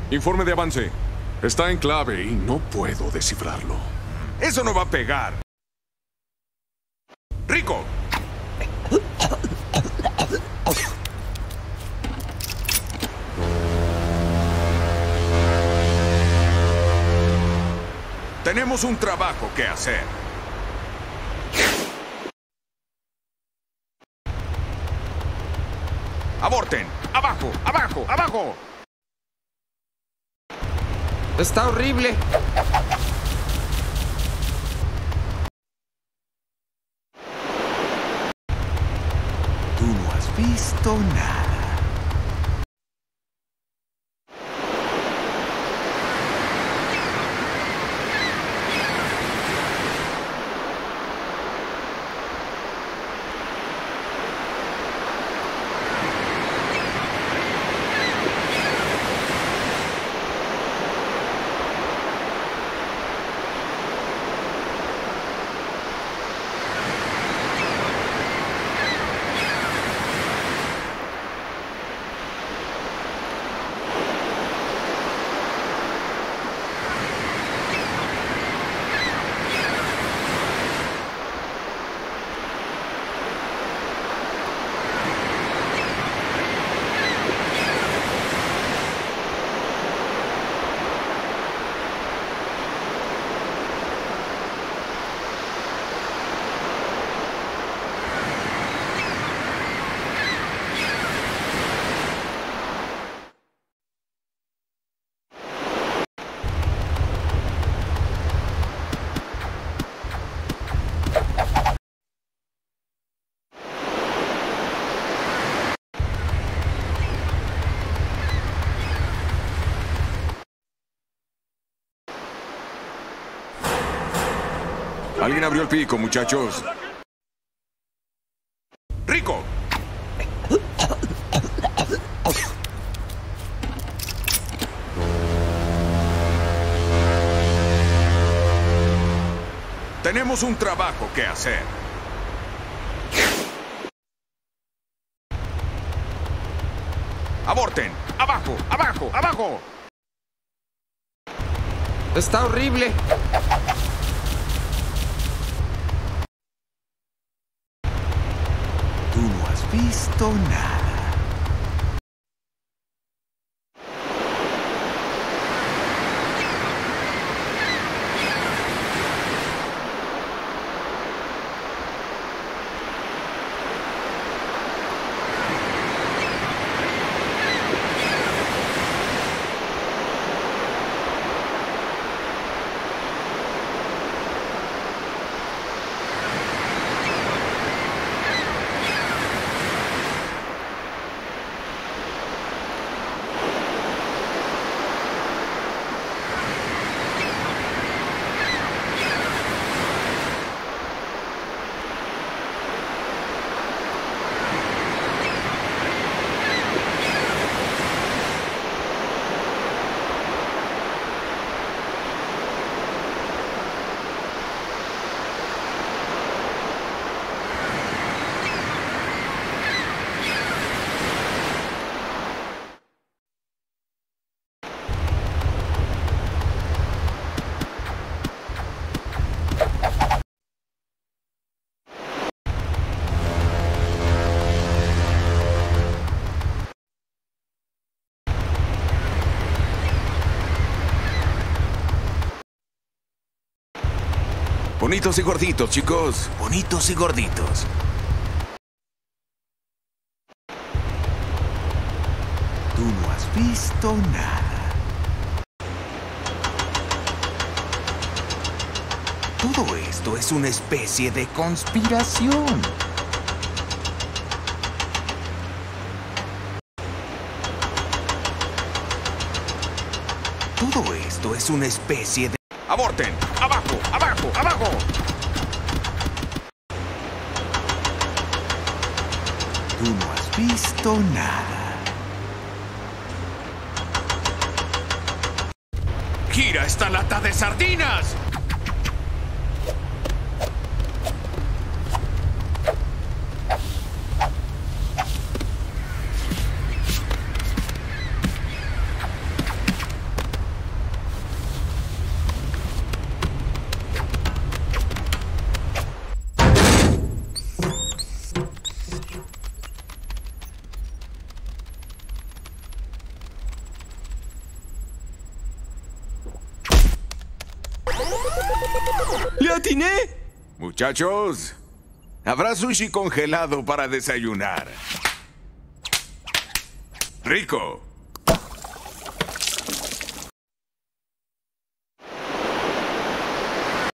Informe de avance. Está en clave y no puedo descifrarlo. Eso no va a pegar. ¡Rico! Tenemos un trabajo que hacer. ¡Aborten! ¡Abajo! ¡Abajo! ¡Abajo! Está horrible. Tú no has visto nada. Alguien abrió el pico, muchachos. ¡Rico! Tenemos un trabajo que hacer. ¡Aborten! ¡Abajo! ¡Abajo! ¡Abajo! Está horrible. Tú no has visto nada. Bonitos y gorditos, chicos. Bonitos y gorditos. Tú no has visto nada. Todo esto es una especie de conspiración. Todo esto es una especie de... ¡Aborten! ¡Abajo! ¡Abajo! ¡Abajo! Tú no has visto nada. ¡Gira esta lata de sardinas! ¡Le atiné! Muchachos, habrá sushi congelado para desayunar. ¡Rico!